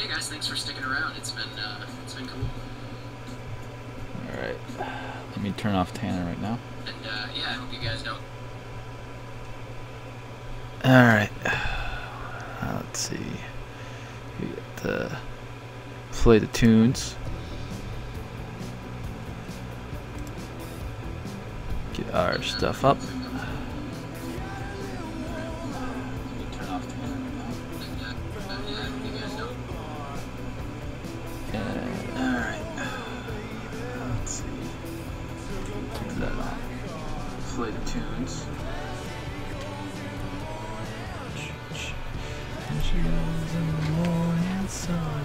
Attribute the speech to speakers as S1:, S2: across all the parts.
S1: guys, thanks for sticking around. It's been cool.
S2: All right, let me turn off Tanner right now.
S1: And yeah, I hope you guys don't.
S2: All right, let's see. We get to play the tunes. Get our stuff up. Play the tunes. And she goes in the morning sun.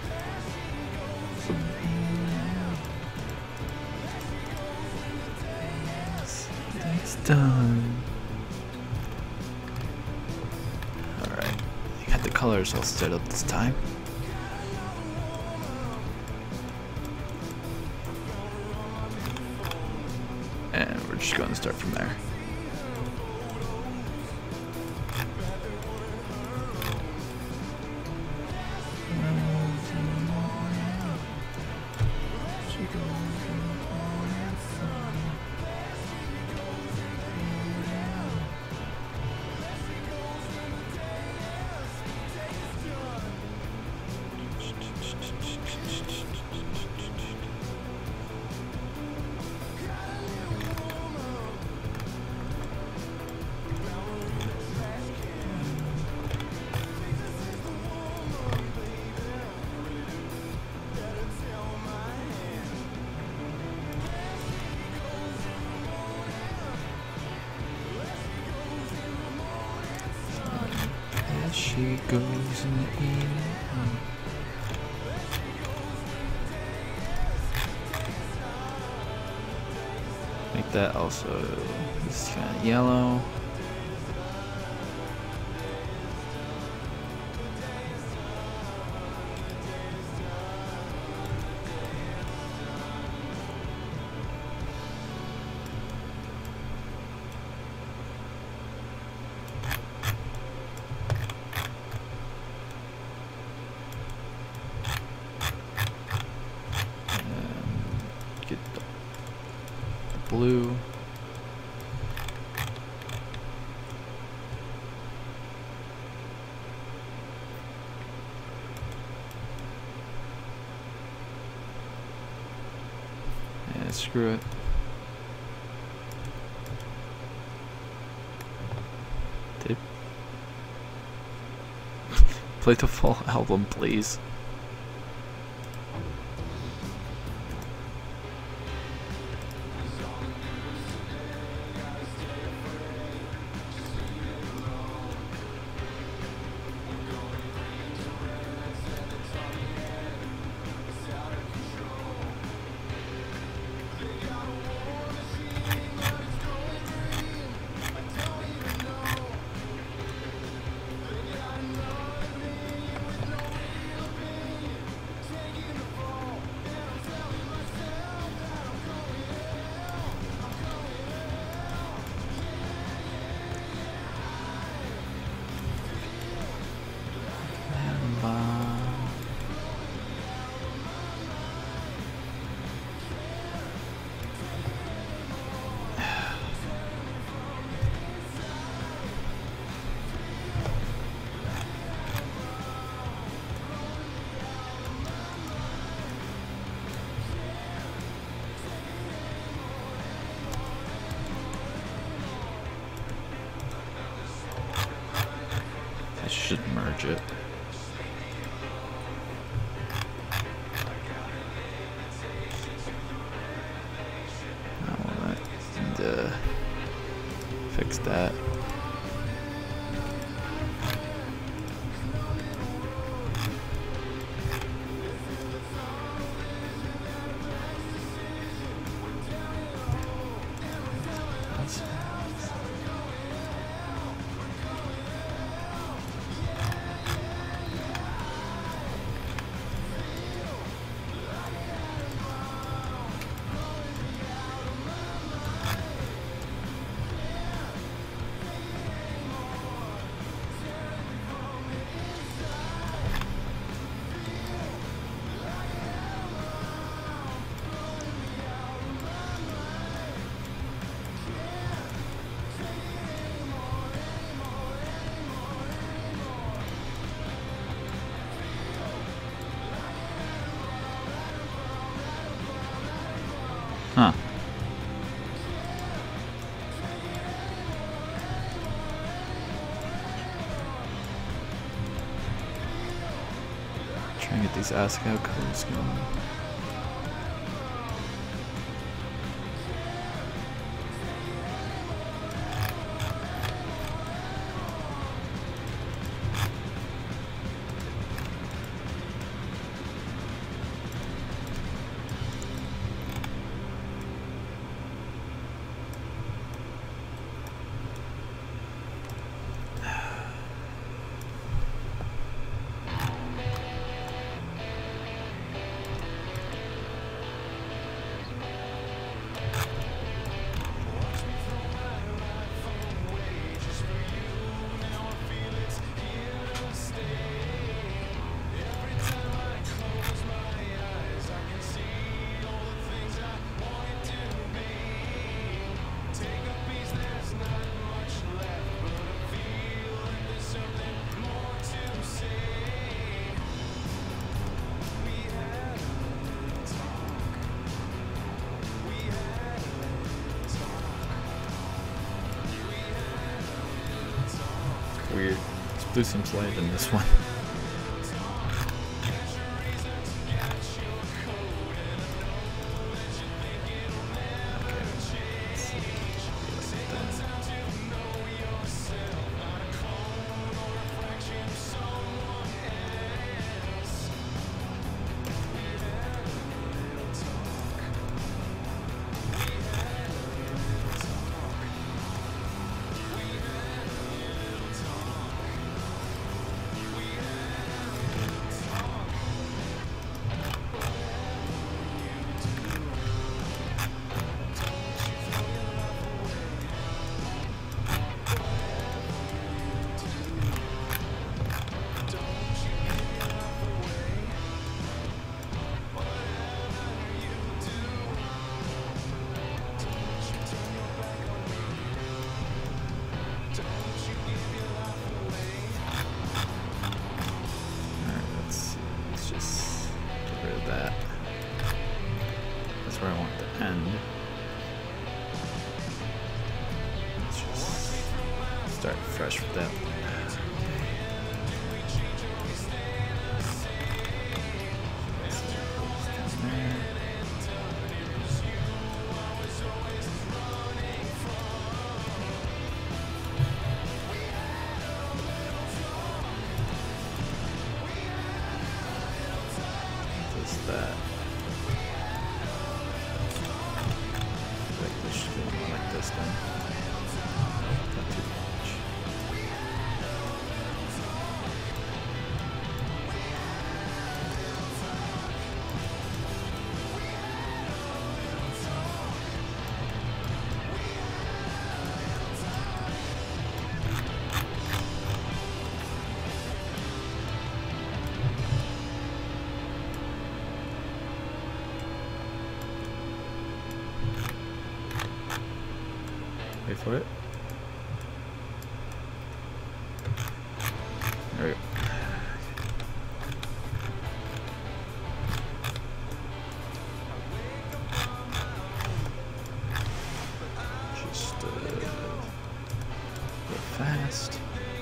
S2: It's done. Alright, I got the colors all set up this time. And we're just going to start from there. She goes in the evening. Make that also this kind of yellow. Get the blue. And screw it. Did play the full album, please. I should merge it. Alright, and fix that. Try and get these Ascot colors going. Weird. This blue seems lighter than this one. Where I want it to end. Let's just start fresh with that. Just that. Like this then. Not too much. Wait for it. There we go. Just go fast.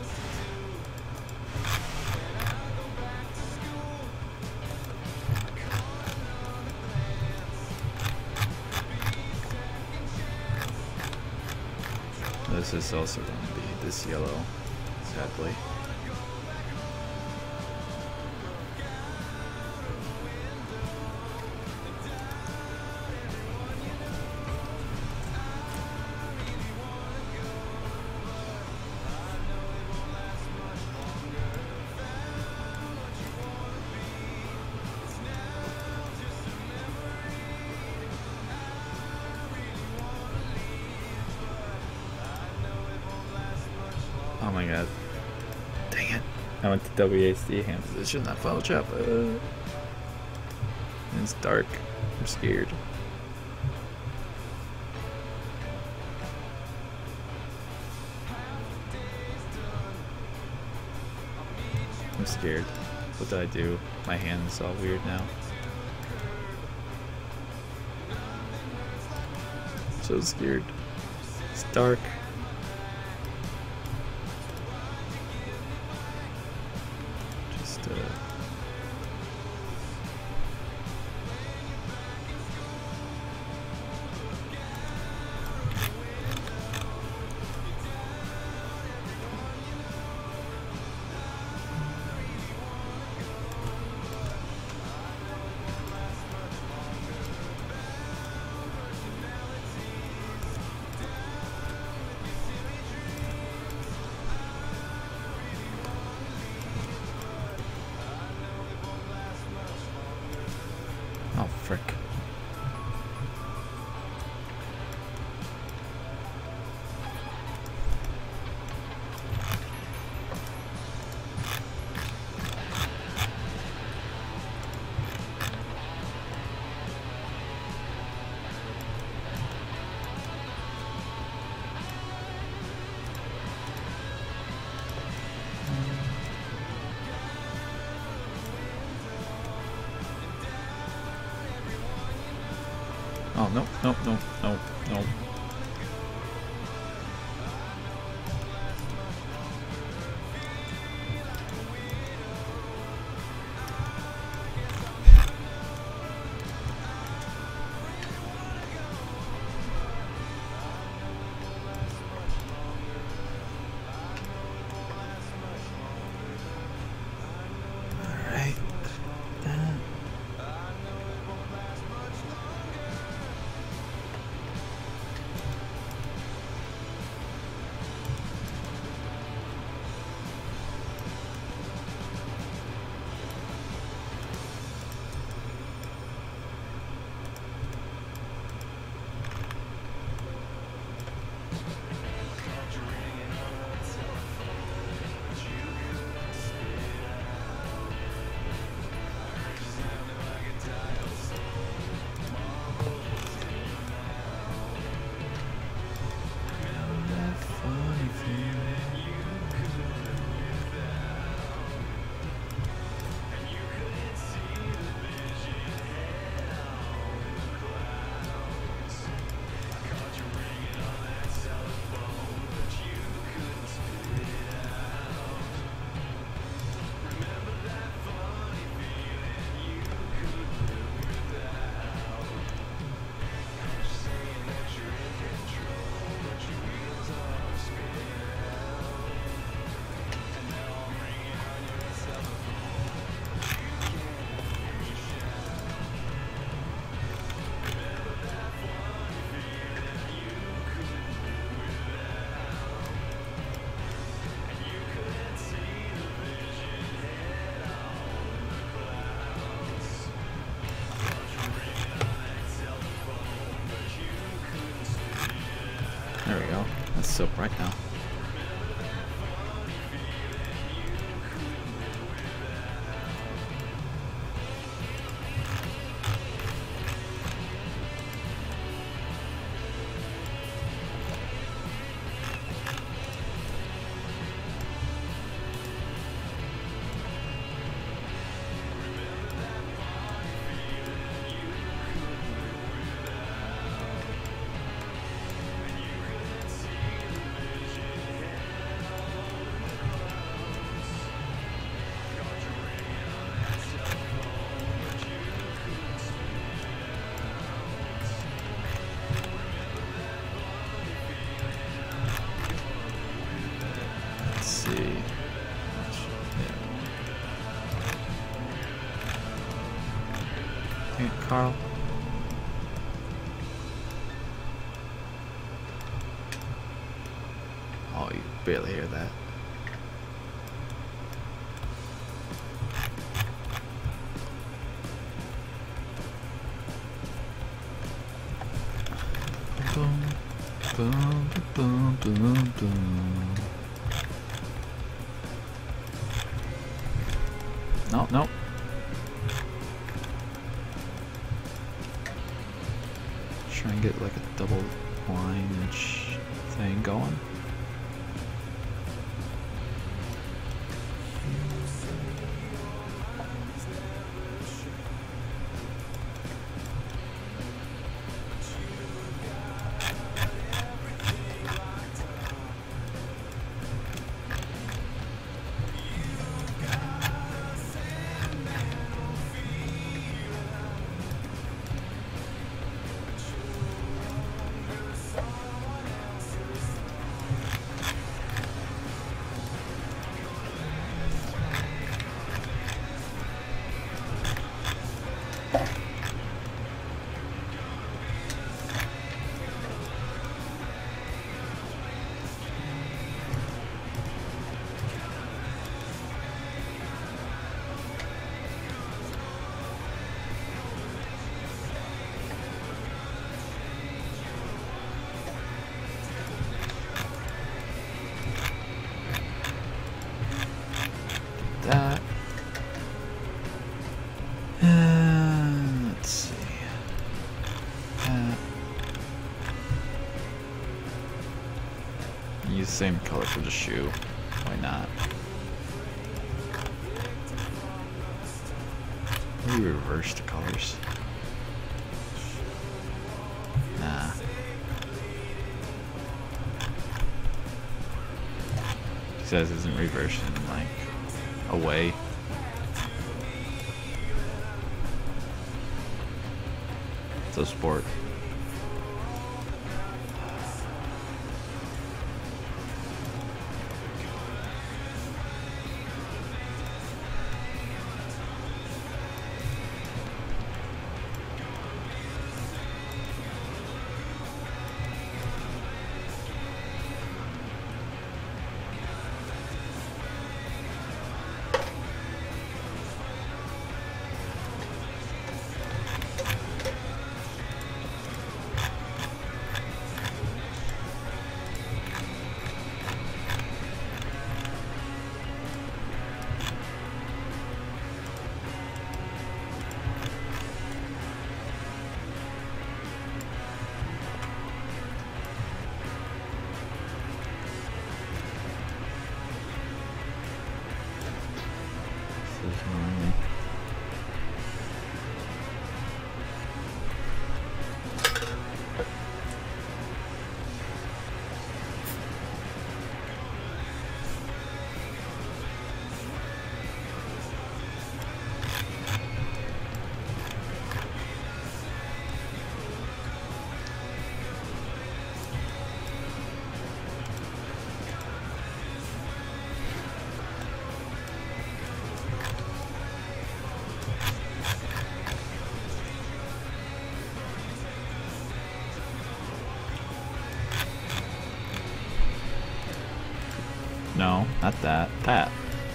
S2: This is also going to be this yellow, sadly. Oh my god. Dang it. I went to WASD hand position, not final chop. It's dark. I'm scared. I'm scared. What did I do? My hand is all weird now. So scared. It's dark. Oh, no, no, no, no, no. There we go. That's so bright now. Carl. Oh, you barely hear that. Boom, boom, boom, boom, boom. No, no. Try and get like a double line-ish thing going. That. Let's see. Use the same color for the shoe. Why not? Maybe reverse the colors. says isn't reversed and like away. It's a sport. No, not that. That.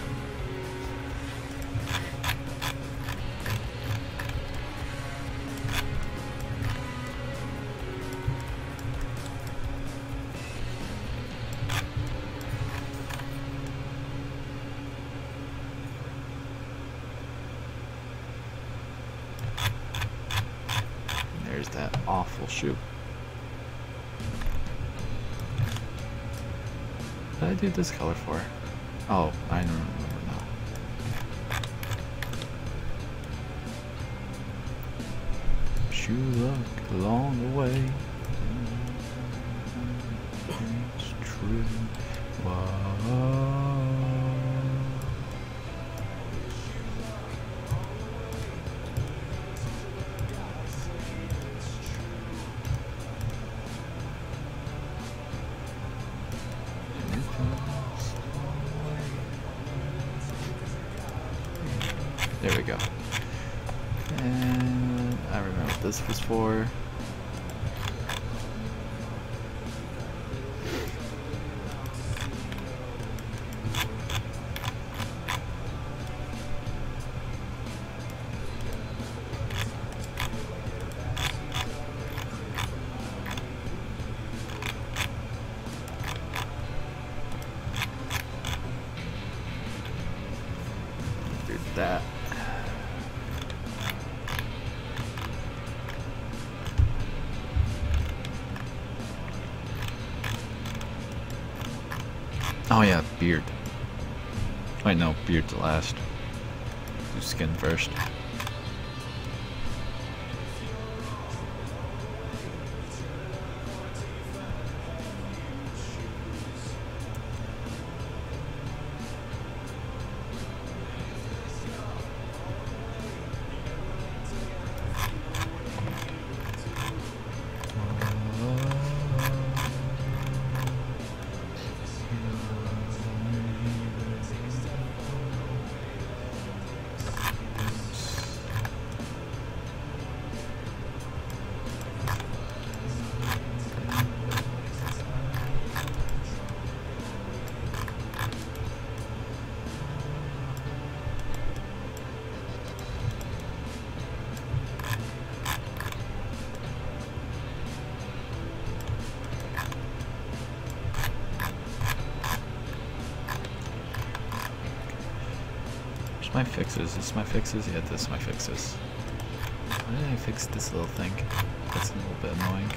S2: There's that awful shoe. What did I do this color for? Oh, I don't remember now. Wish you luck along the way. It's true. Wow. There we go. And I remember what this was for. Did that. Oh yeah, beard. Wait, no, beard's last. Do skin first. My fixes. This is my fixes? Yeah, this is my fixes. Why did I fix this little thing? That's a little bit annoying.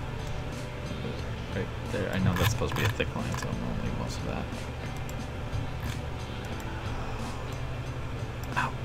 S2: Right there. I know that's supposed to be a thick line, so I'm gonna leave most of that. Ow.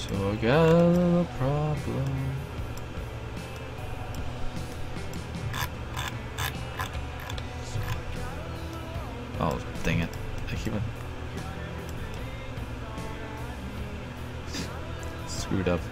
S2: So I got a problem. Oh, dang it. I keep it screwed up.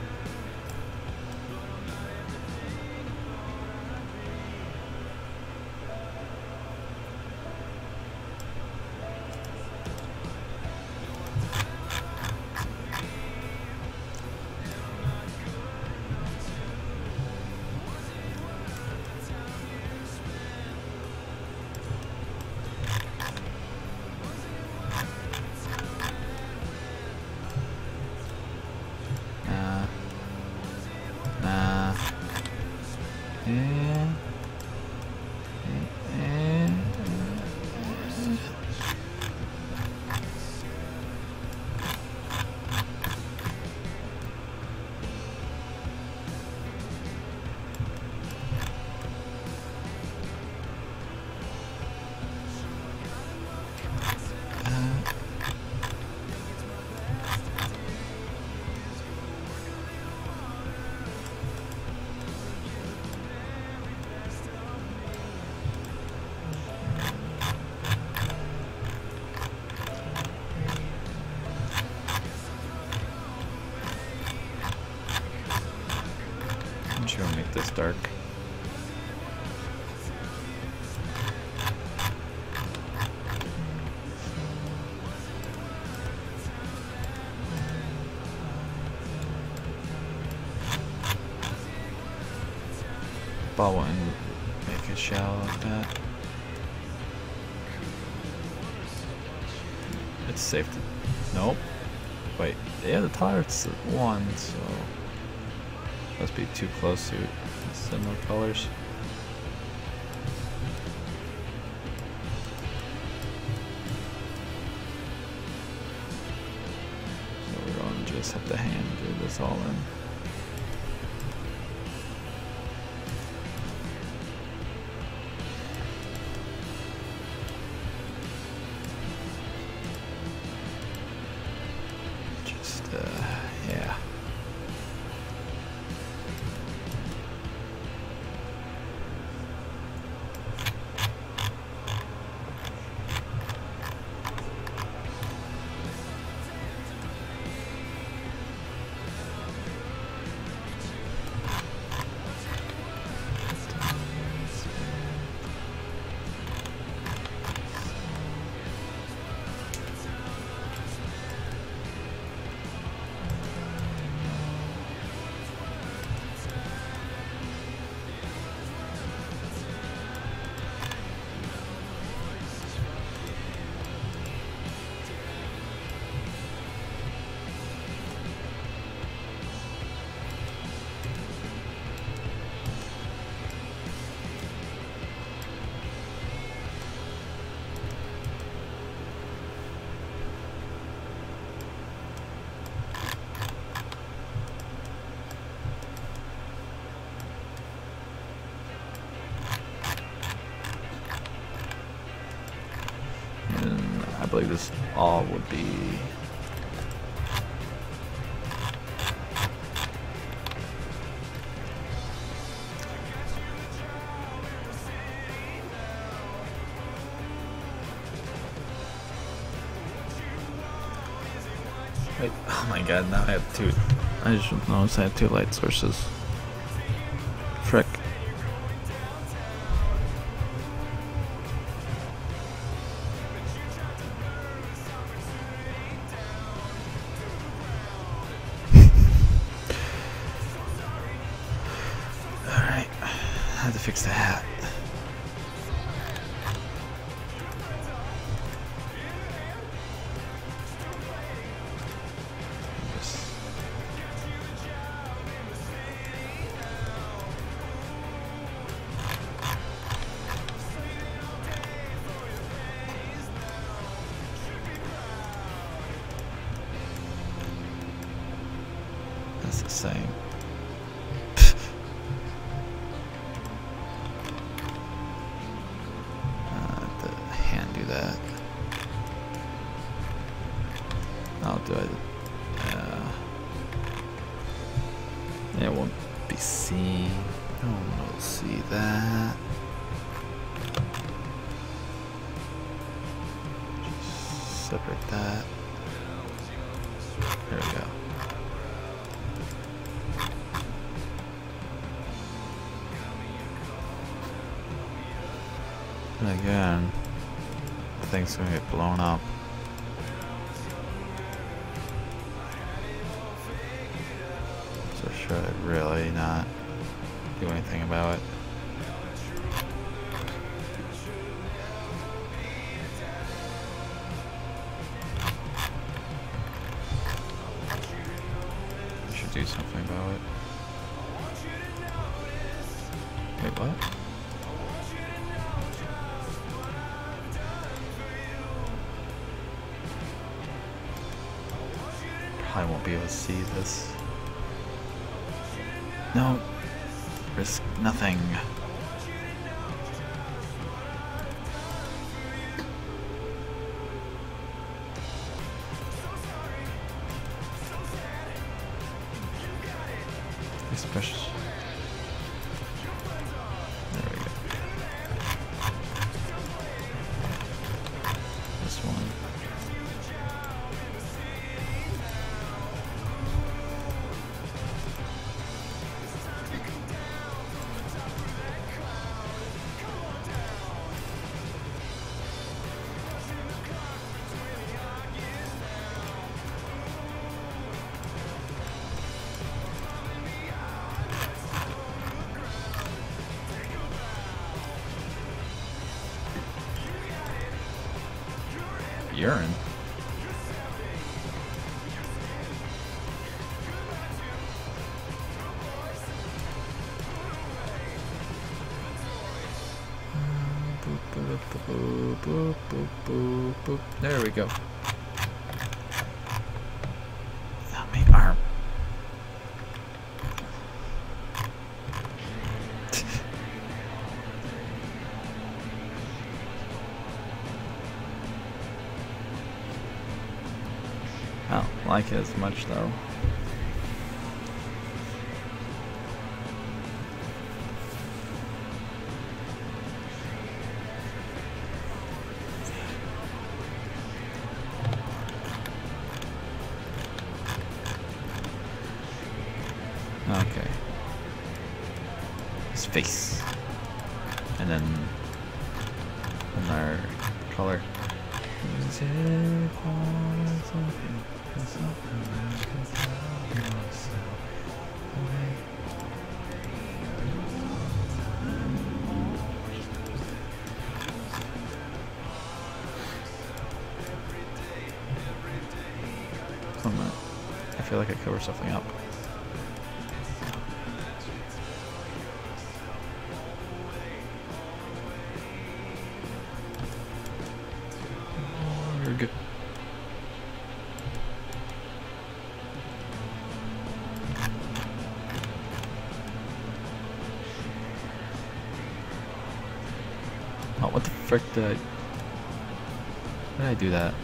S2: I'm sure I'll make this dark. But I wouldn't make it shallow like that. It's safe to... Nope. Wait, yeah, the tolerance is 1, so... Must be too close to similar colors. So we're going to just have to hand do this all in. Yeah. I believe this all would be wait, oh my god, now I have two. I just noticed I have 2 light sources. Frick. Alright, I have to fix the hat. That's the same. The hand do that. I'll do it. It won't be seen. No one will see that. Just separate that. There we go. And again, the thing's gonna get blown up. So should I really not do anything about it? I should do something about it. Wait, what? I won't be able to see this. No. Risk nothing. Especially. There we go. This one. Urine. There we go. Not my arm. I don't like it as much though. Okay. His face. And then another color. I feel like I covered something up. We're good. Oh, what the frick did I... Why did I do that?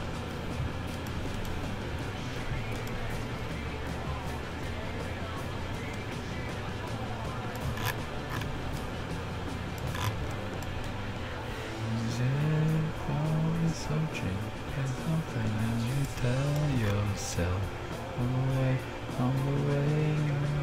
S2: There's nothing that you tell yourself on the way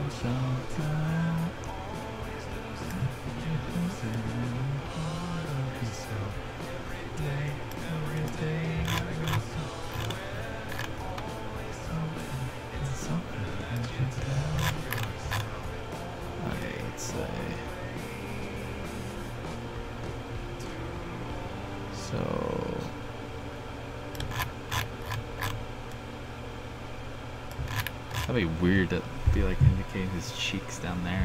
S2: Okay, let's say so. That'd be weird to be like indicating his cheeks down there.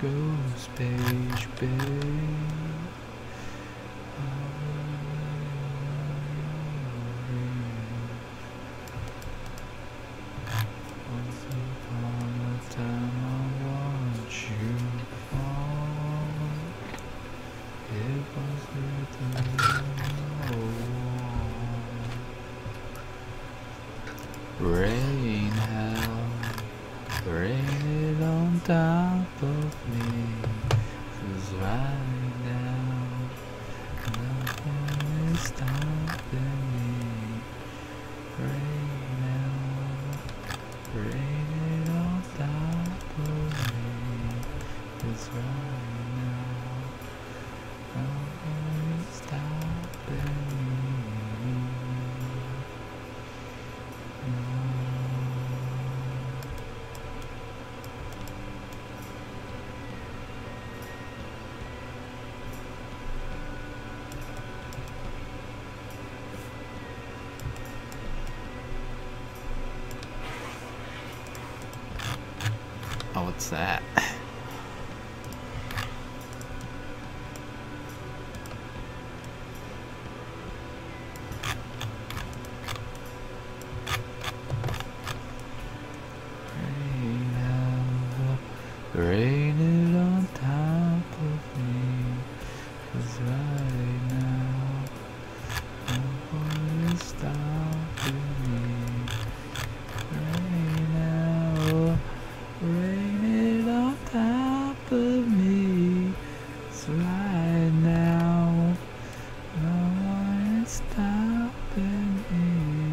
S2: ghost page, babe. Once upon a time I watched you fall. It was written on the wall. Rain hell, rain on top of me. 'Cause right now nothing is stopping me. Rain hell, rain on top of me. 'Cause right now nothing is stopping me. Oh, what's that? Rain it on top of me. 'Cause right now nothing is stopping me. Rain now, rain it on top of me. 'Cause right now no one is stopping me.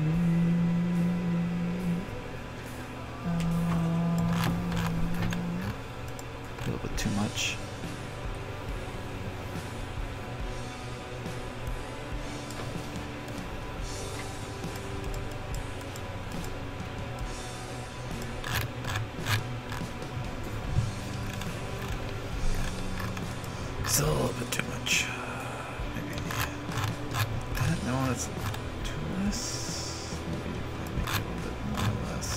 S2: A little bit too much. Still a little bit too much. Maybe that. No, that's too less. Maybe if I make it a little bit more or less.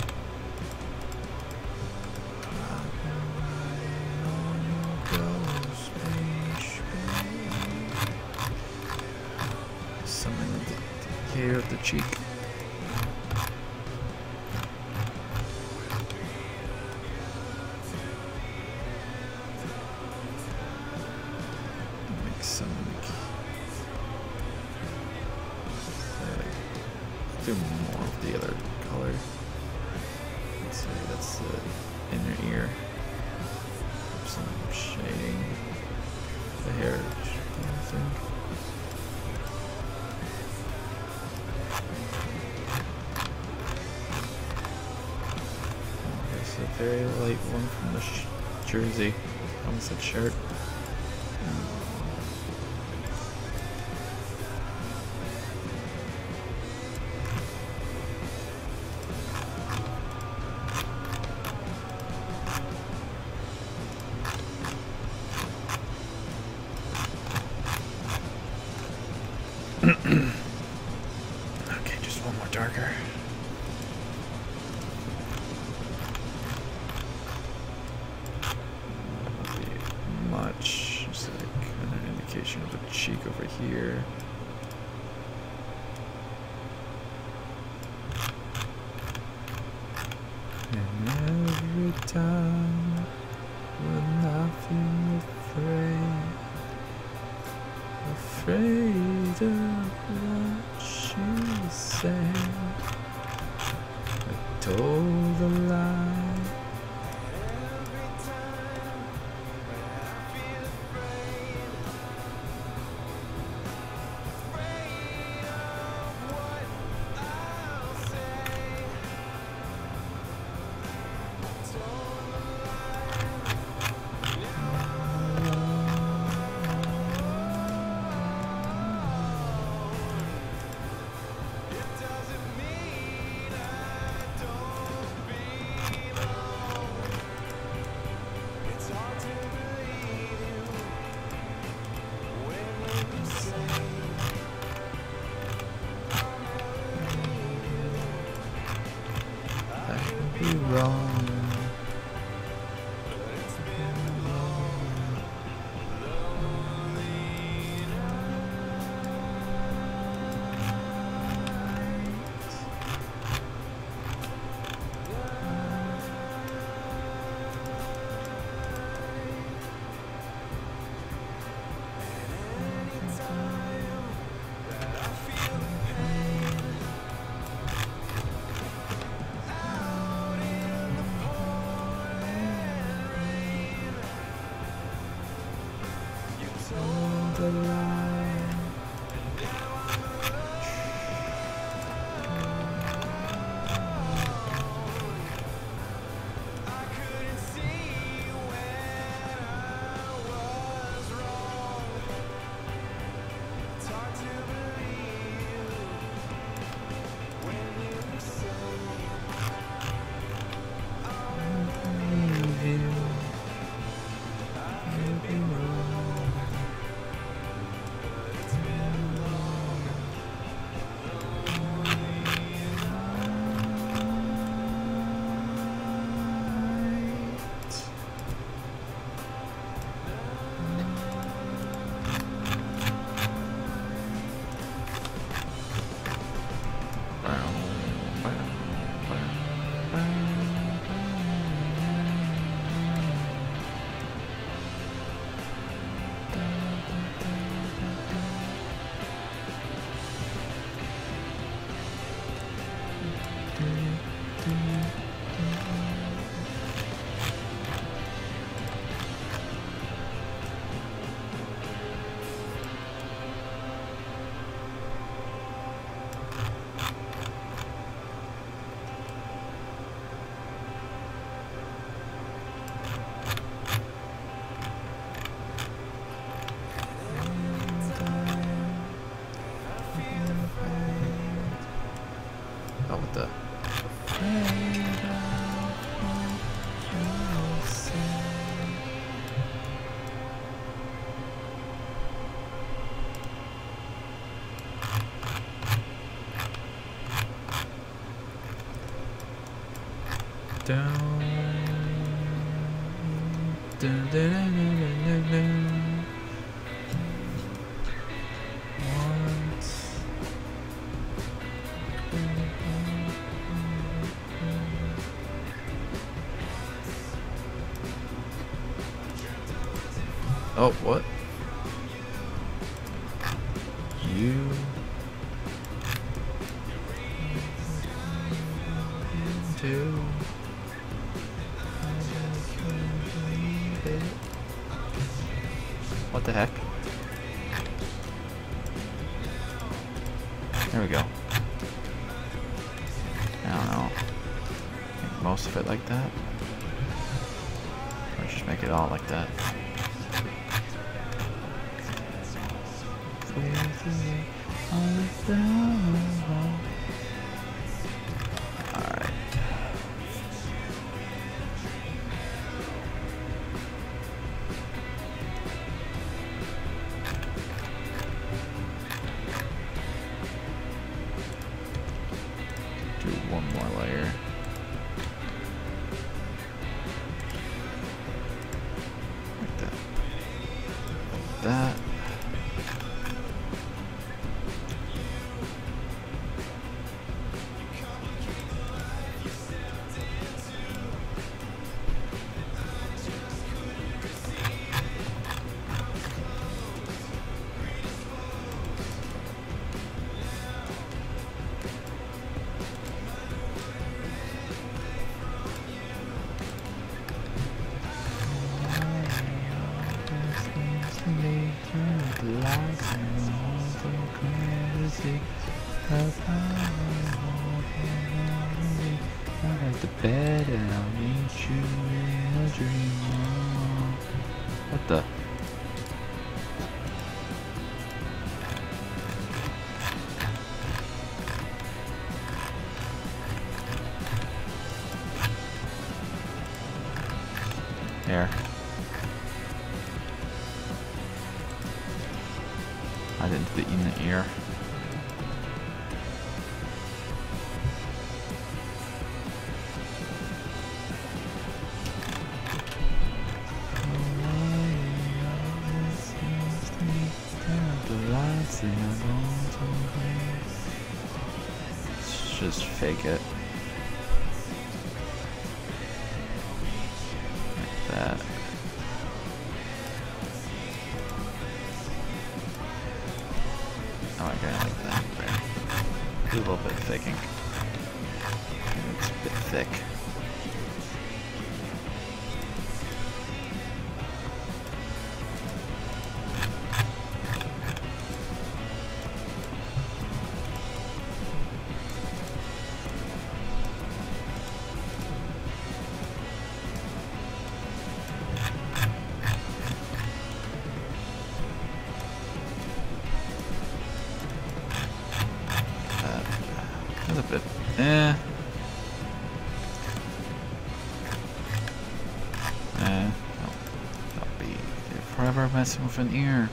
S2: Something with the hair of the cheek. Make some. Do more of the other color. Let's see, that's the inner ear. Some shading. The hair, I think. There's a very light one from the jersey. Almost said shirt. Okay, just one more darker. Not be much, just like an indication of a cheek over here. And every time when I feel afraid of what she said, I told a lie. Be wrong. Oh, what the? Down. Dun, dun, dun, dun, dun, dun. Oh, what? You. Two. What the heck? There we go. I don't know. Make most of it like that. Or just make it all like that. Alright. Do one more layer. Like that. Like that. I like the bed and I'll meet you in a dream. What the? Here. I didn't do the inner ear. Let's just fake it. Like that. Oh, okay, like that. Right. Do a little bit of faking. It's a bit thick. That's a bit, I'll be here forever messing with an ear.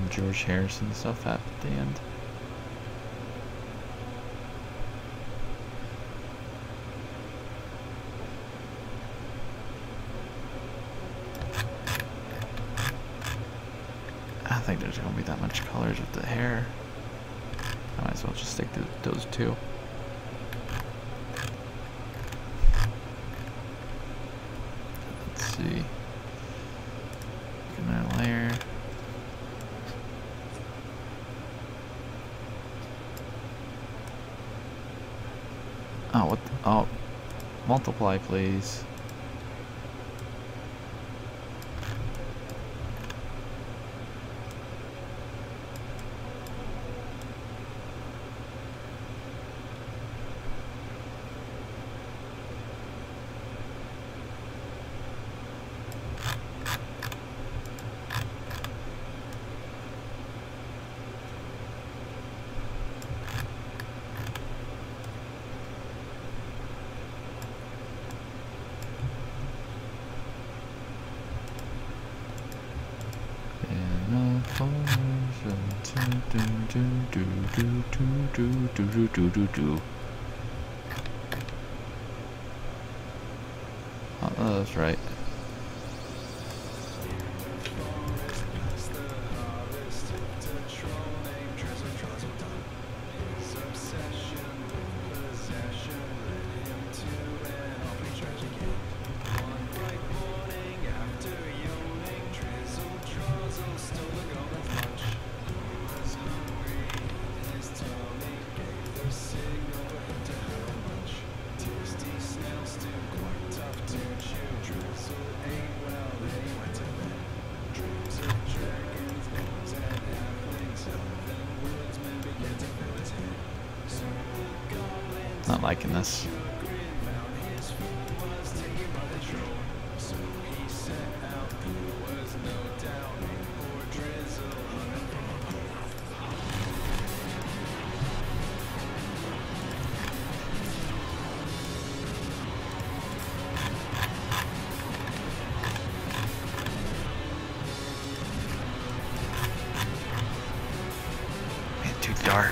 S2: George Harrison stuff at the end. I don't think there's gonna be that much colors with the hair. I might as well just stick to those two. Let's see. Another layer. Oh, what? Oh, multiply, please. Oh, that's right. Not liking this. Man, too dark.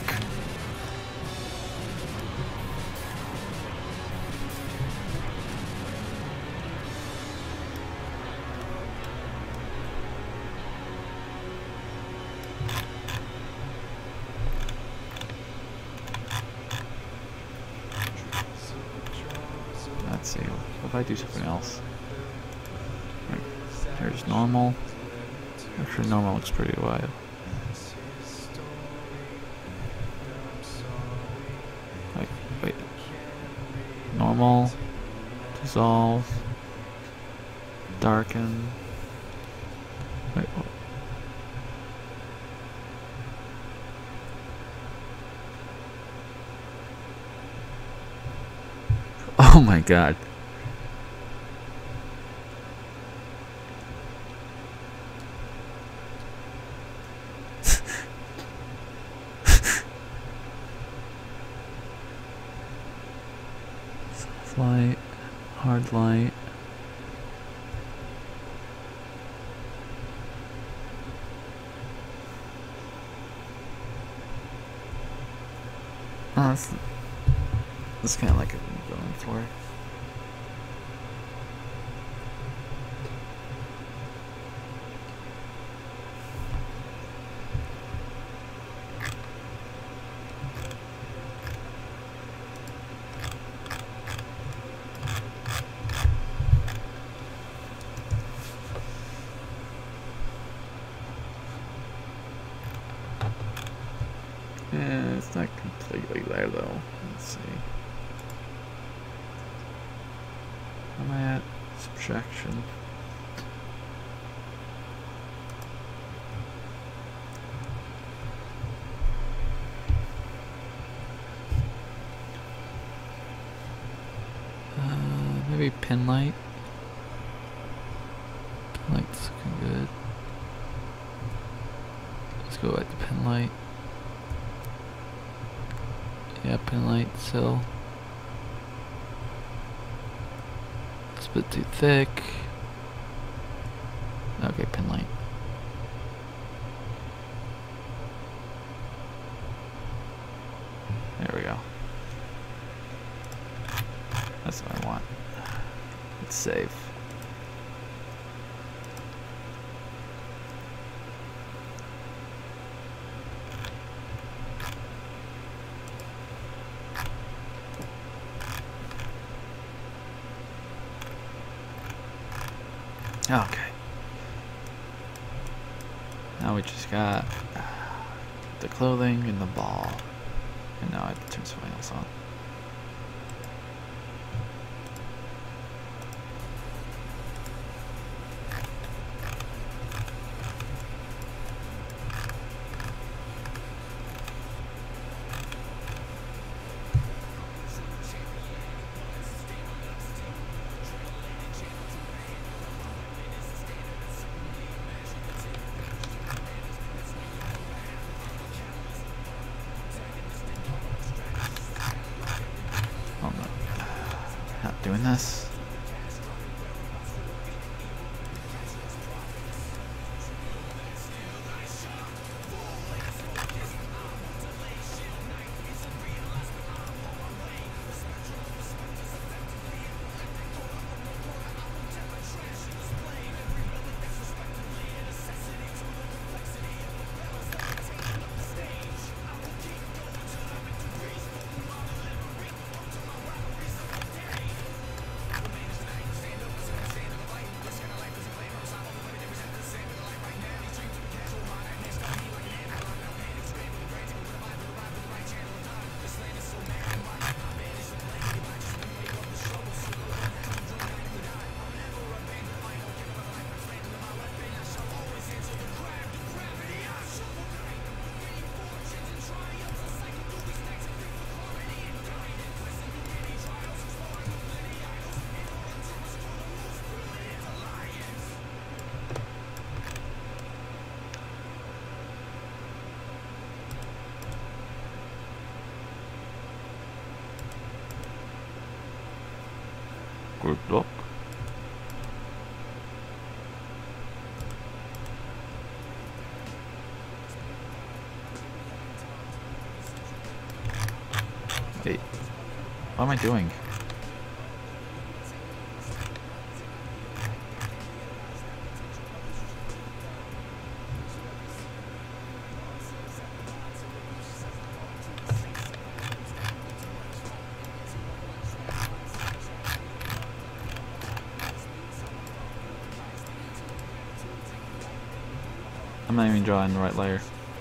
S2: Let's see, what if I do something else? Right, here's normal. Actually, normal looks pretty wide. Wait. Normal. Dissolve. Darken. Wait, what? Oh my god. Soft light, hard light. Oh, that's kind of like what I'm going for. Yeah, it's not completely there though. Let's see. Am I at subtraction? Maybe pin light. Pin light's looking good. Let's go at the pin light. Yeah, pin light still. It's a bit too thick. Okay, pin light. There we go. That's what I want. It's safe. Okay. Now we just got the clothing and the ball. And now I have to turn something else on. Doing this. Good luck. Wait, what am I doing? I'm not even drawing the right layer.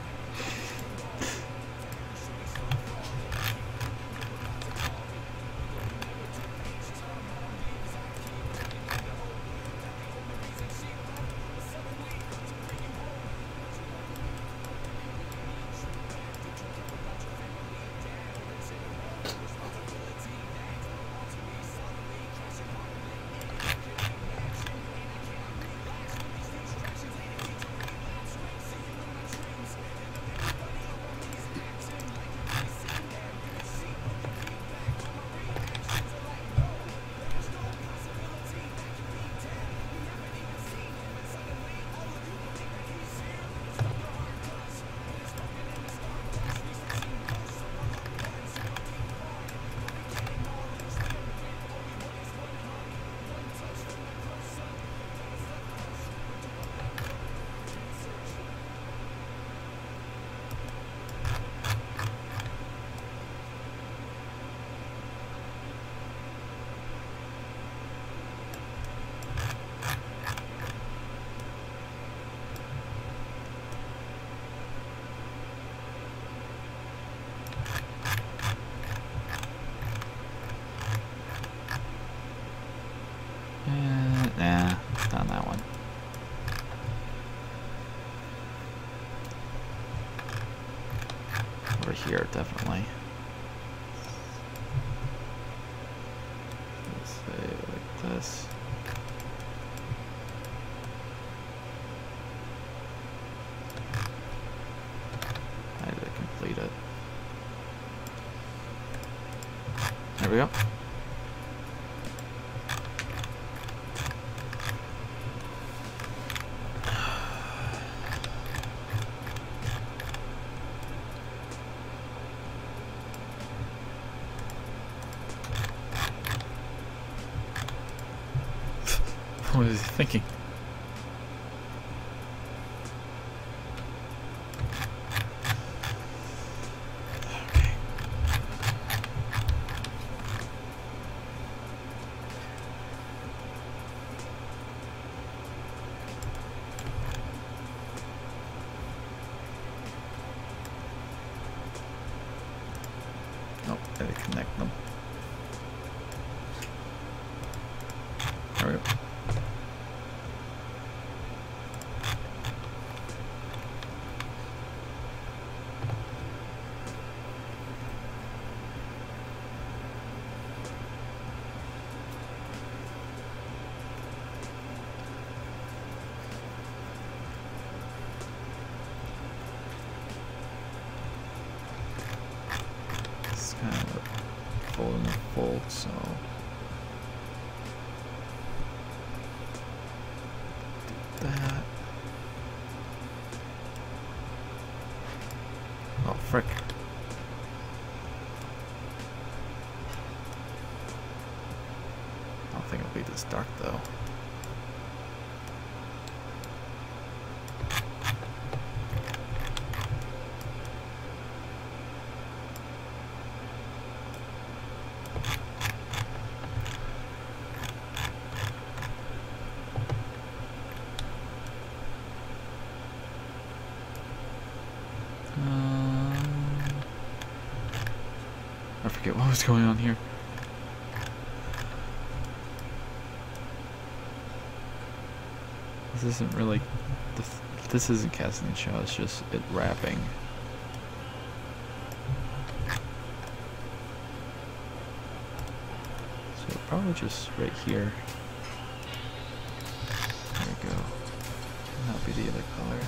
S2: Nah, not on that one. Over here, definitely. Let's say like this. I had to complete it. There we go. What is he thinking? Okay. Oh, gotta connect them. There we go. It's kind of full in the fold, so do that. Oh, frick. I don't think it'll be this dark though. I forget what was going on here. This isn't really, this isn't casting a shadow, it's just it wrapping. So probably just right here. There we go. And that'll be the other color.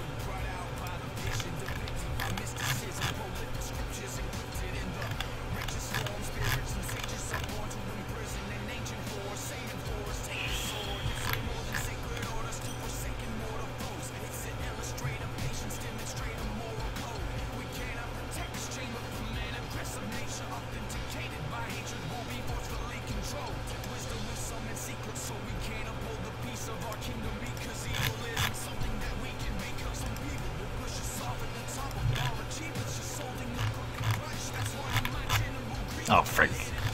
S2: Oh, frick.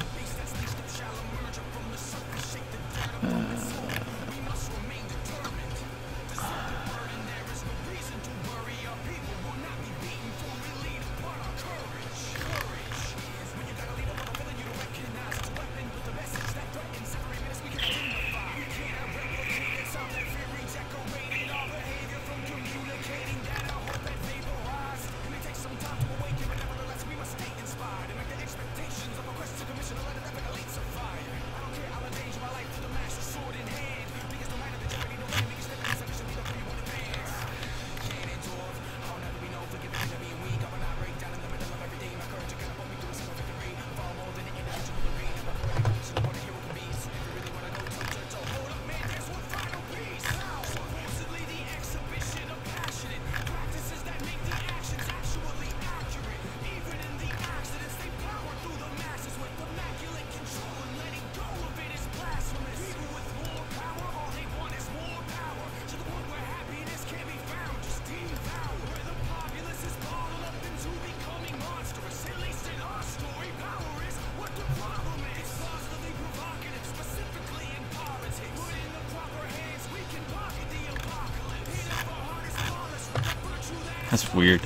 S2: That's weird.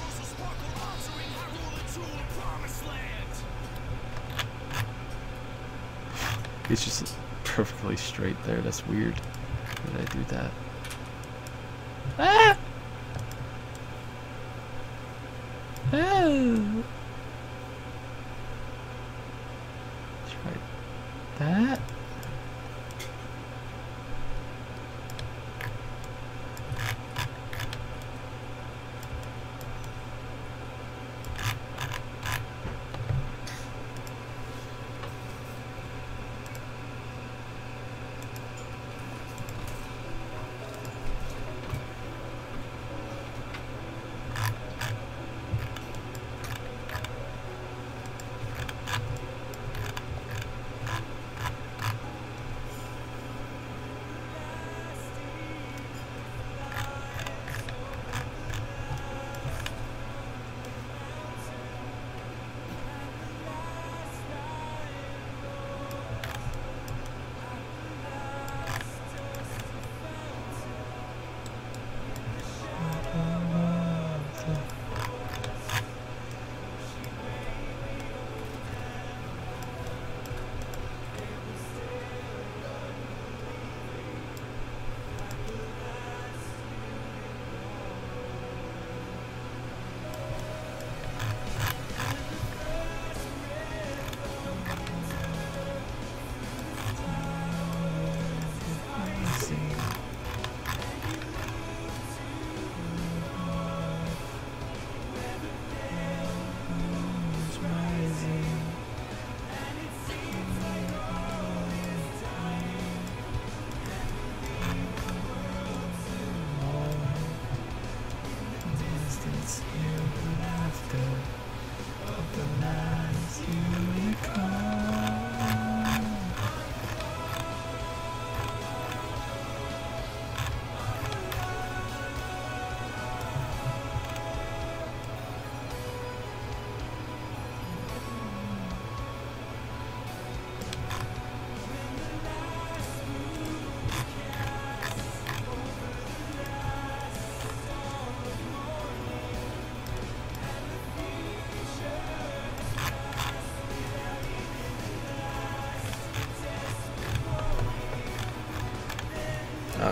S2: It's just perfectly straight there. That's weird. Why did I do that? Ah! Ah! Try that.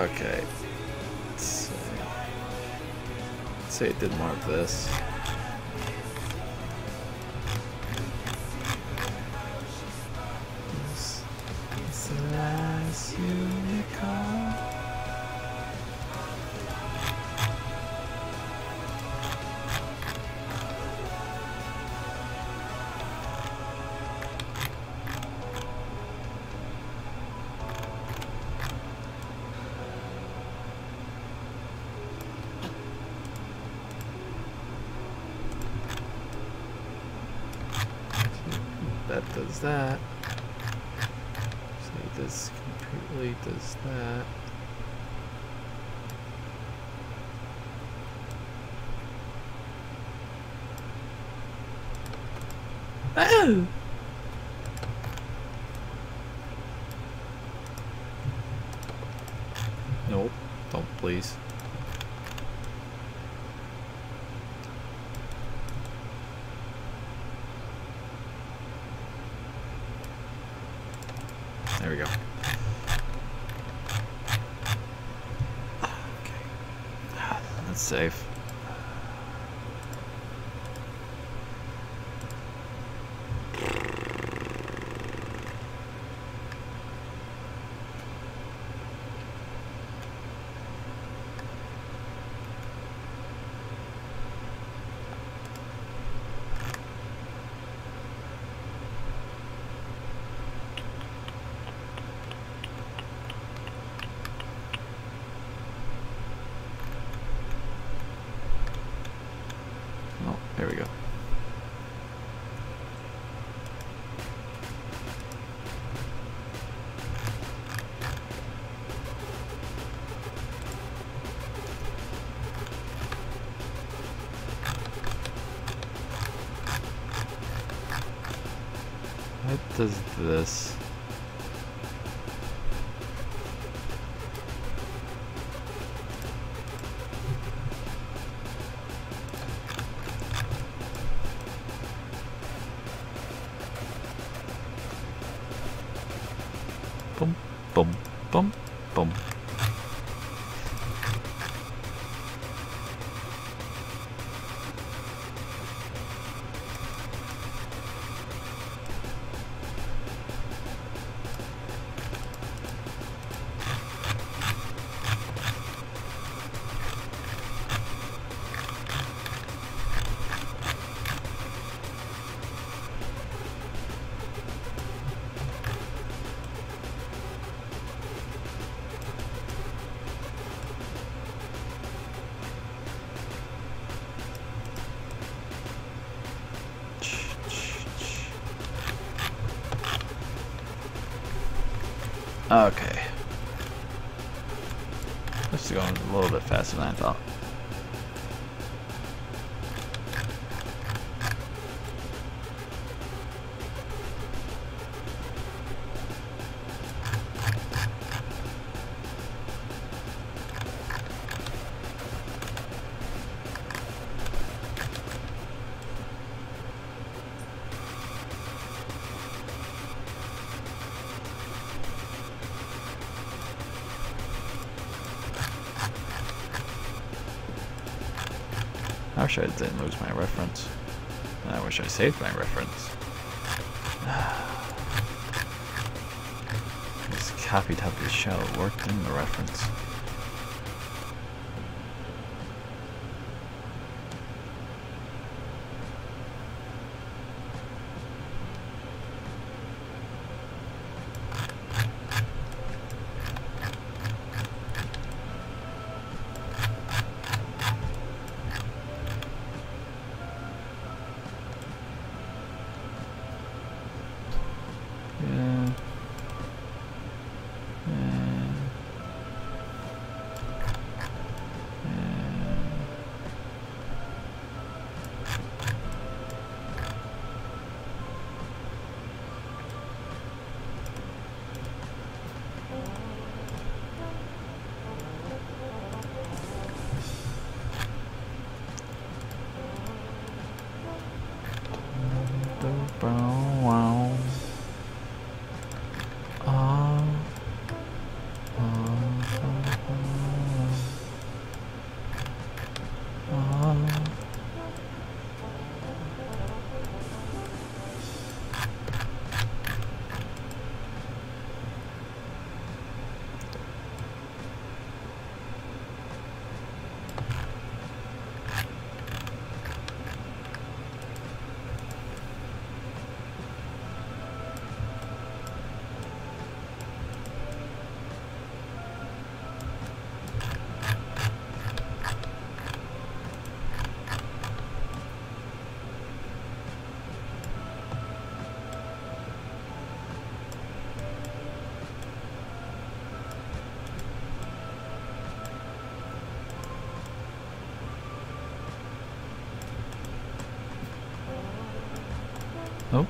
S2: Okay. Let's say it did more of this. It's the last unicorn. That does that. So this completely does that. Oh! Nope, don't please. There we go. Okay. That's safe. Oh, there we go. What does this? Boom, boom, boom, boom. Okay. This is going a little bit faster than I thought. I wish I didn't lose my reference. I wish I saved my reference. Just copied out the shell, worked in the reference. Oh.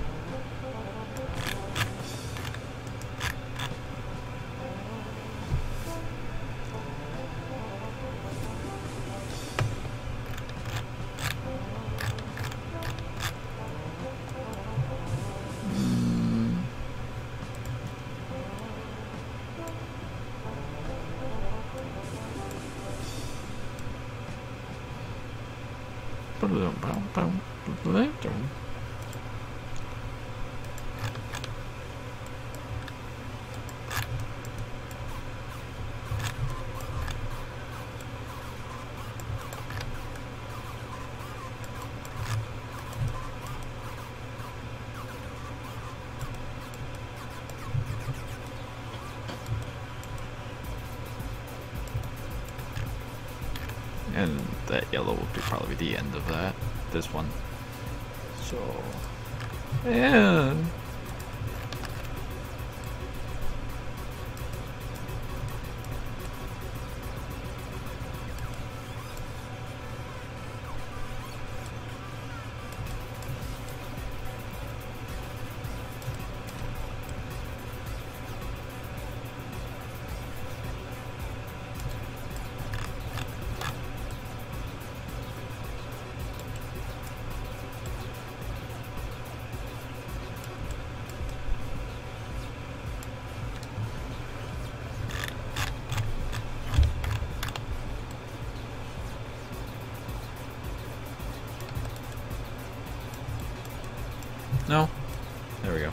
S2: And that yellow will be probably the end of that. This one. So, yeah. No? There we go.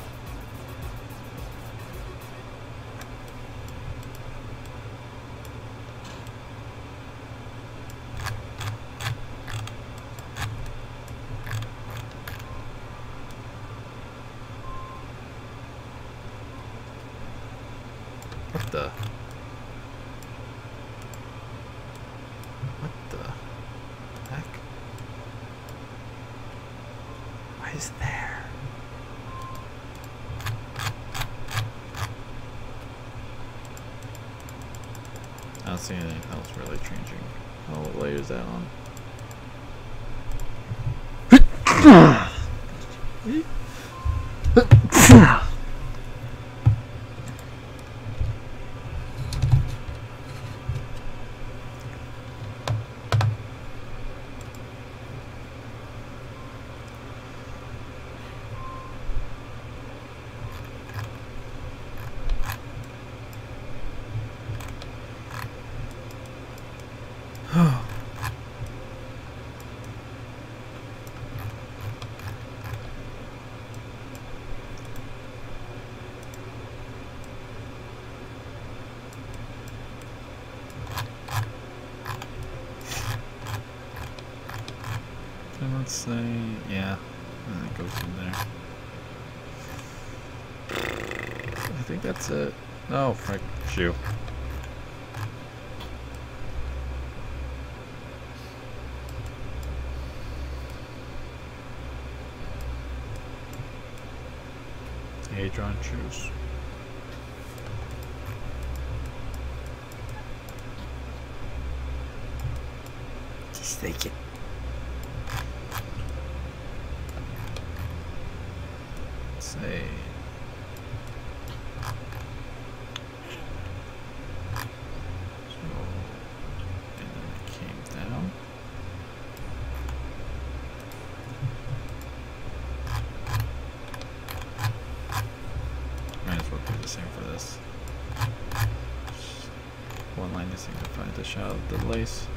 S2: What the? What the heck? Why is there? I don't see anything else really changing. Oh, what layer is that on? And let's say, yeah, and it goes in there. I think that's it. Oh, frick, shoe. Hadron shoes. Just take it. Say. So, and then it came down. Might as well do the same for this. Just one line missing to find the shot of the lace.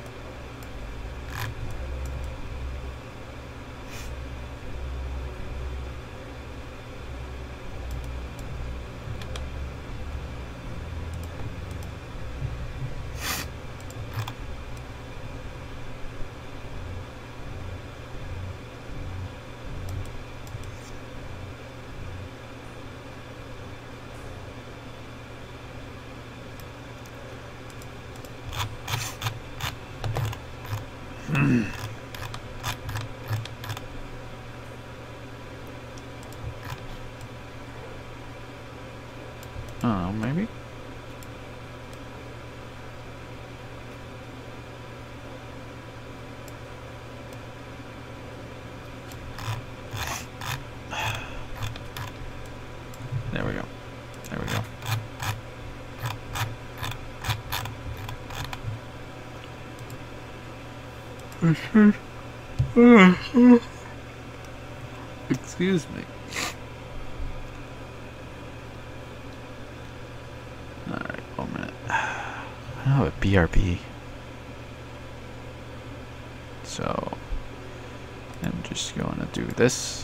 S2: Maybe? Excuse me. Alright, 1 minute. I don't have a BRB. So, I'm just going to do this.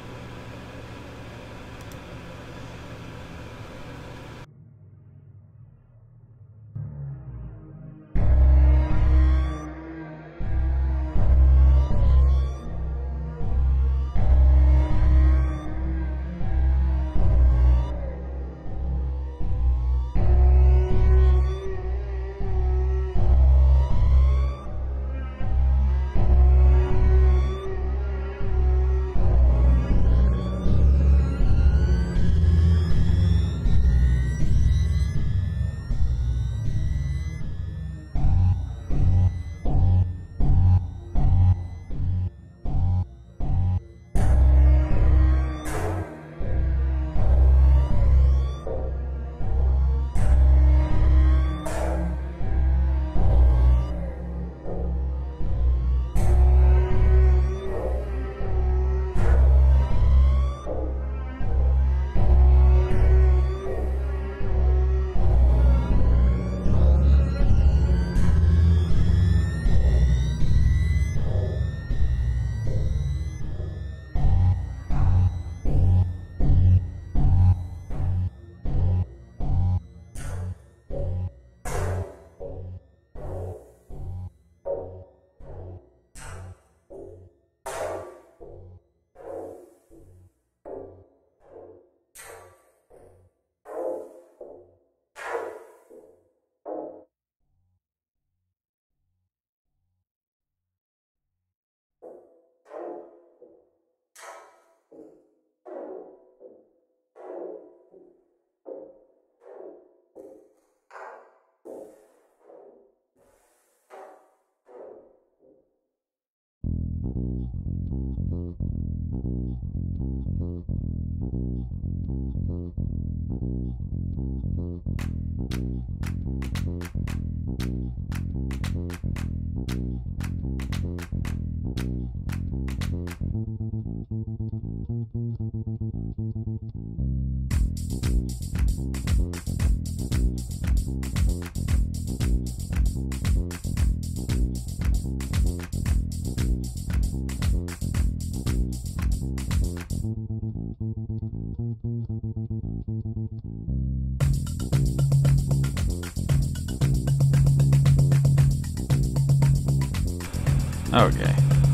S2: Okay.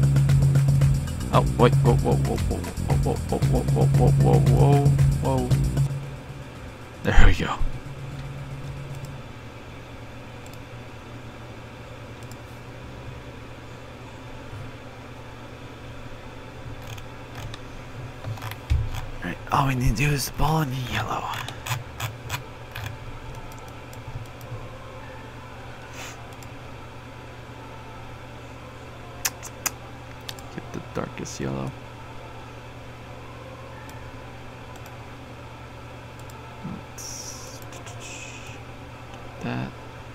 S2: Oh, wait, whoa, whoa, whoa, whoa, whoa, whoa, whoa, whoa, whoa, whoa, whoa, whoa. There we go. Alright, all we need to do is the ball in the yellow. Darkest yellow. Let's do that.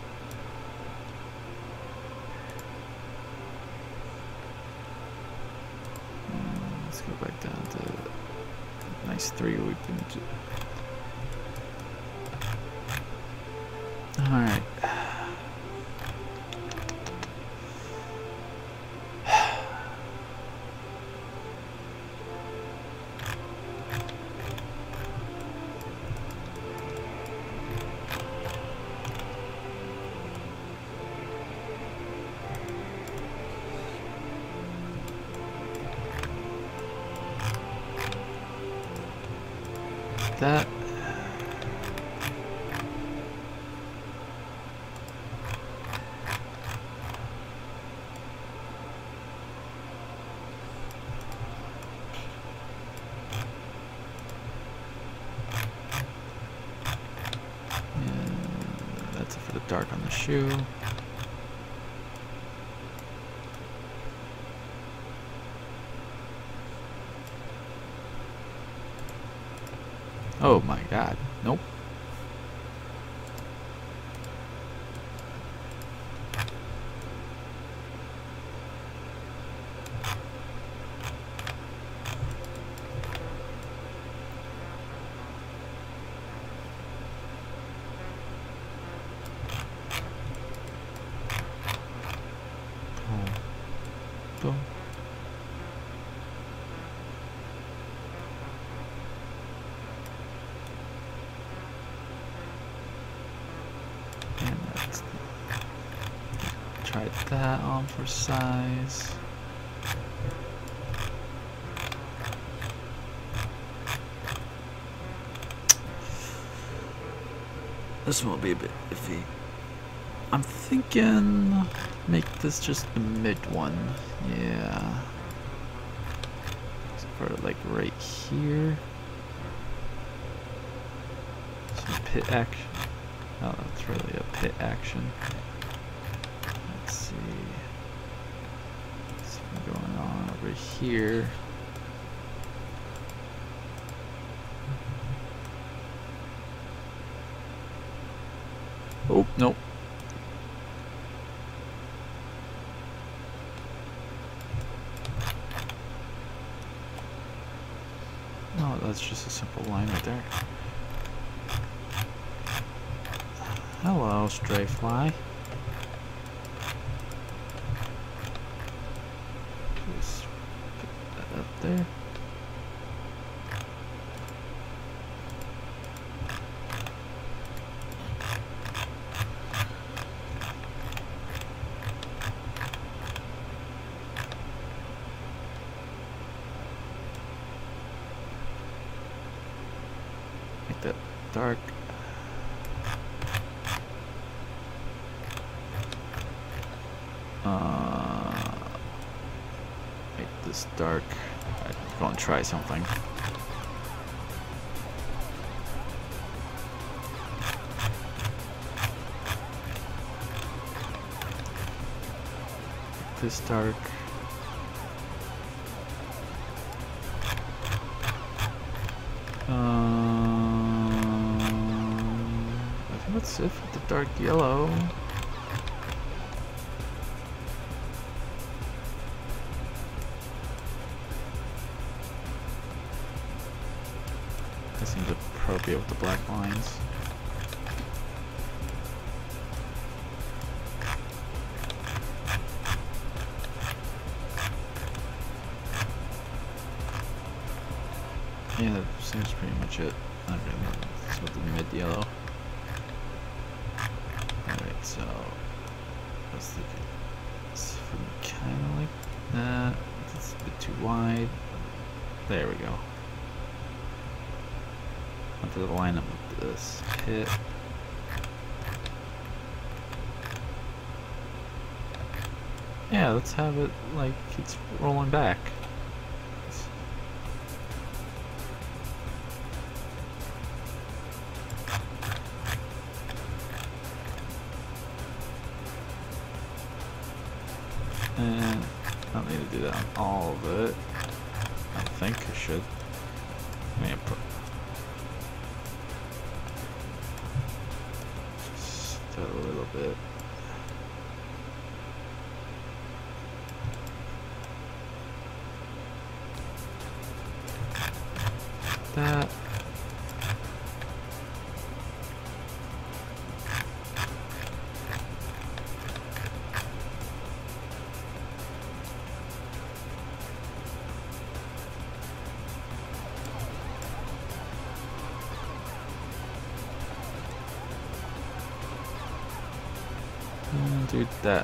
S2: Let's go back down to a nice 3 we've been to. All right. That that's it for the dark on the shoe. Oh my god, nope. try that on for size. This one will be a bit iffy. I'm thinking make this just the mid one. Yeah. For like right here. Some pit action. Oh, that's really a pit action. Let's see. Something going on over here. Oh, nope. No, that's just a simple line right there. Hello, stray fly. Just put that up there. Make that dark. Make this dark. I'm gonna try something. Make this dark. I think that's it for the dark yellow. That seems appropriate with the black lines. Yeah, that seems pretty much it. Not really. It's with the mid yellow. Alright, so I was thinking it's kind of like that. It's a bit too wide. There we go. Want to line up with this pit. Yeah, let's have it like it's rolling back. And I don't need to do that on all of it. I think I should. Maybe just a little bit. That. Do that.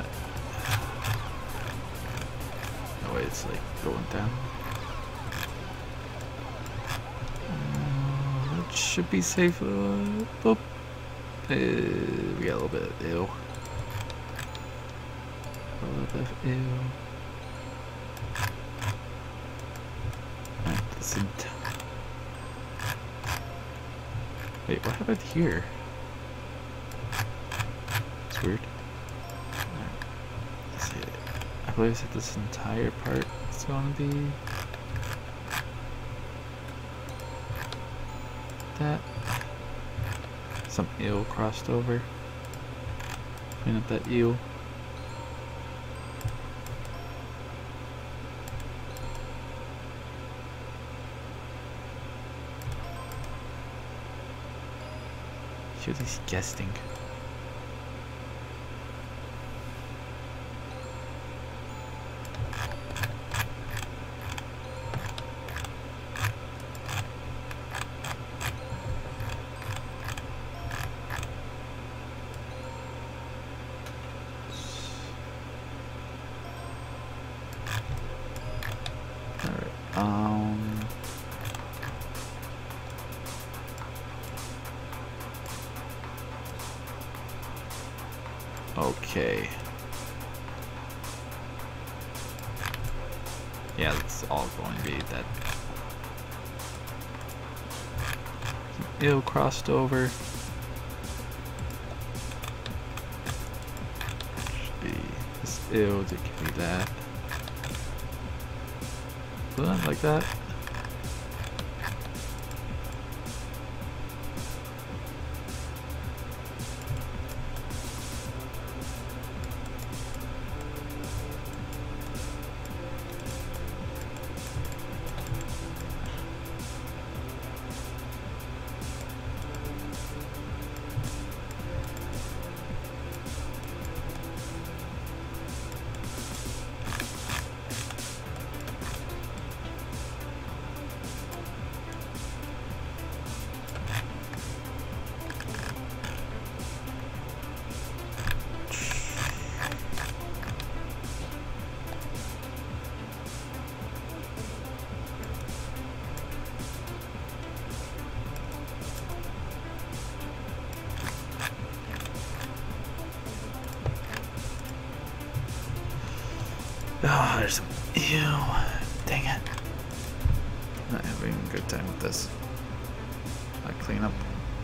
S2: No way, it's like going down. That should be safe. Boop. We got a little bit of ew. A little bit of ew. Alright, this wait, what happened here? It's weird. I believe that this entire part is going to be that. Some eel crossed over. Clean up that eel. Should he's guessing. Alright, okay. Yeah, it's all going to be that. Ew, crossed over. Should be this ew, it could be that. Like that. Oh, there's some. Ew. Dang it. Not having a good time with this. I clean up.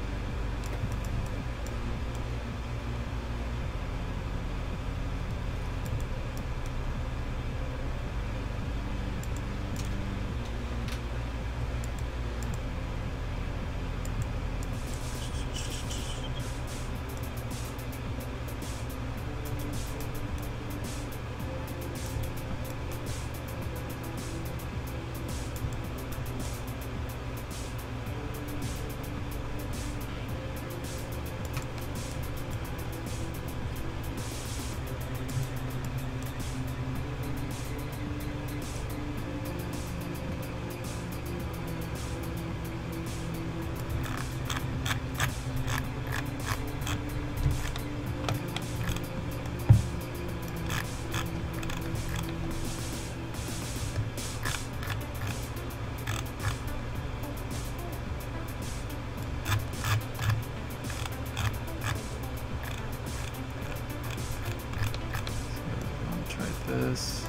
S2: This.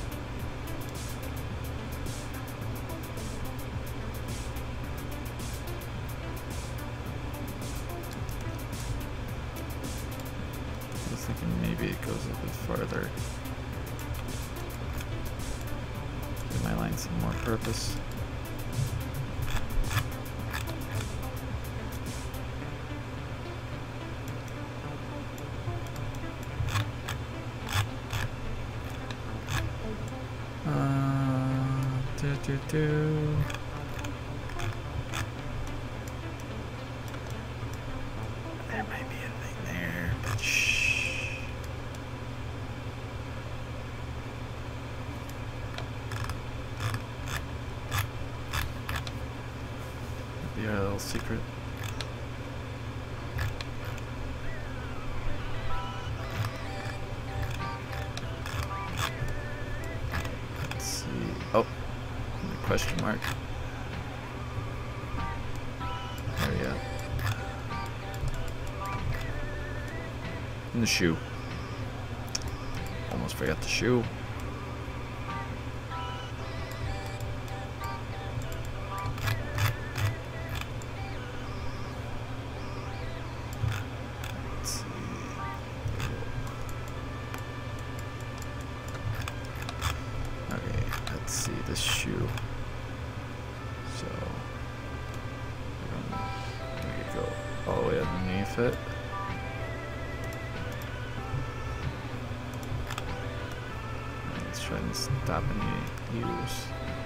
S2: I was thinking maybe it goes a bit farther. Give my line some more purpose. There might be a thing there, but shh. Be our little secret. Let's see. Oh. Question mark. There we go. And the shoe. Almost forgot the shoe. Let's see. Okay, let's see this shoe. So we could go all the way underneath it. Let's try and stop any use.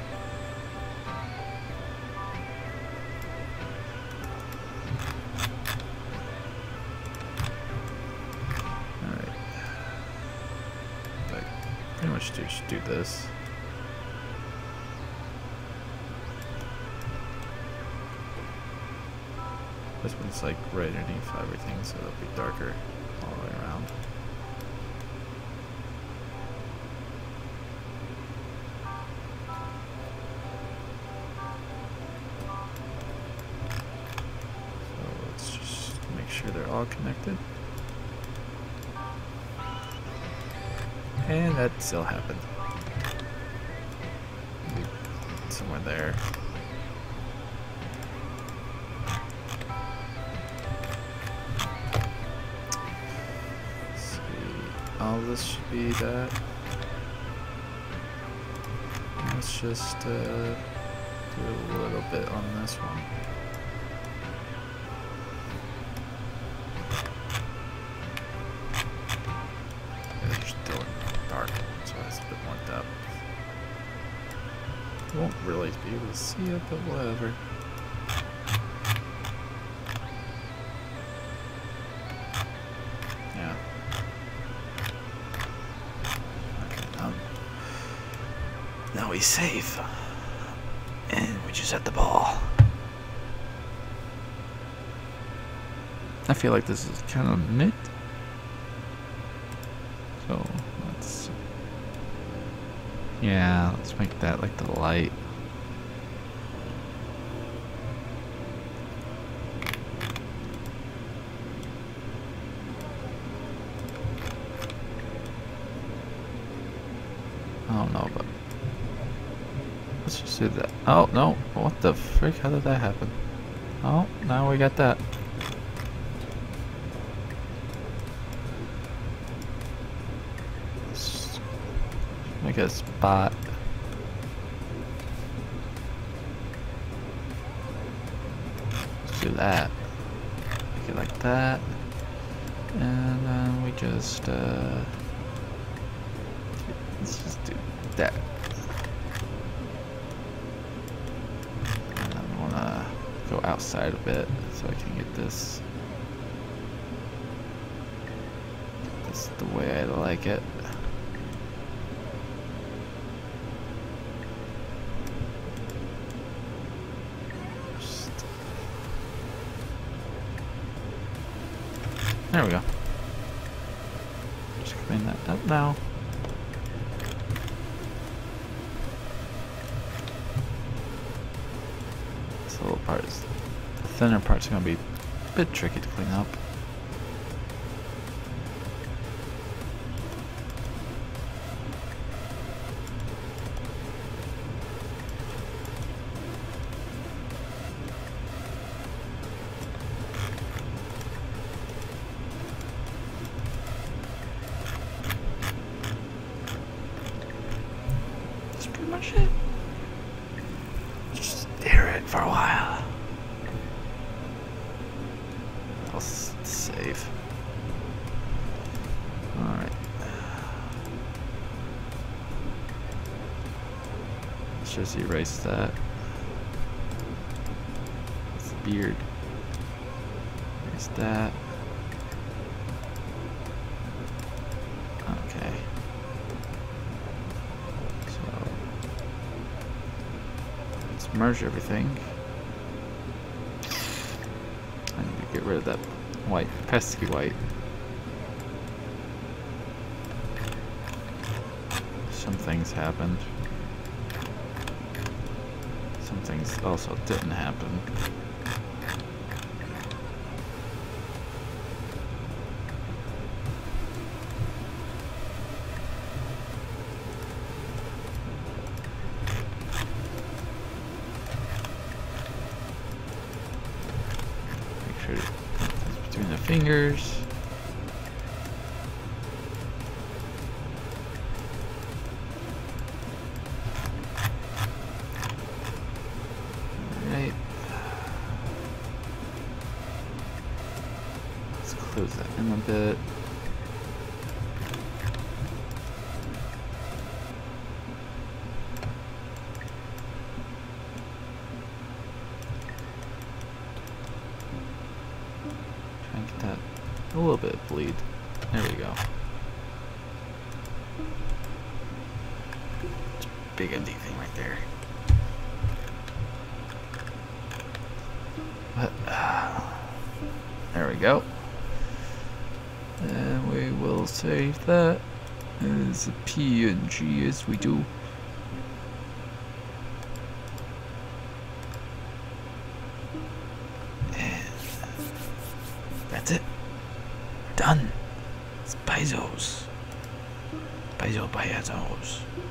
S2: Alright. Like, pretty much just do this. This one's like right underneath everything, so it'll be darker all the way around. sure they're all connected. And that still happened. Maybe somewhere there. Let's see. All this should be that. Let's just do a little bit on this one. They're still dark, so it's a bit more depth. You won't really be able to see it, but whatever. Yeah. Okay, now we save. And we just hit the ball. I feel like this is kind of mid. So let's, yeah, let's make that like the light. I don't know, but let's just do that. Oh no, what the frick? How did that happen? Oh, now we got that. Make a spot. Let's do that. Make it like that. And then we just let's just do that. And I wanna go outside a bit so I can get this. This is the way I like it. There we go. Just clean that up now. This little part is, the thinner part's gonna be a bit tricky to clean up. Much it. Just stare at it for a while. I'll save. Alright. Let's just erase that. It's the beard. Erase that. Okay. Merge everything. I need to get rid of that white, pesky white. Some things happened. Some things also didn't happen. Between the fingers. Alright. Let's close that in a bit. A little bit of bleed. There we go. It's a big empty thing right there. But, there we go. And we will save that as a PNG as we do. And that's it. done. It's Paizo's. Paizo Paizo's.